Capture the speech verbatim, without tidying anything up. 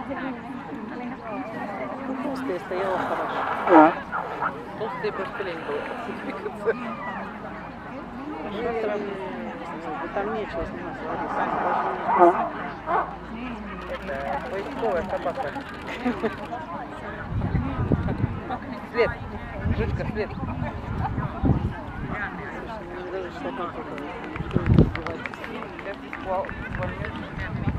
Толстая стояла хорошо. Толстые просто лень было двигаться. Да там нечего снимать, смотри, это поисковая собака. След, жучка, след. Слушай, мне даже что-то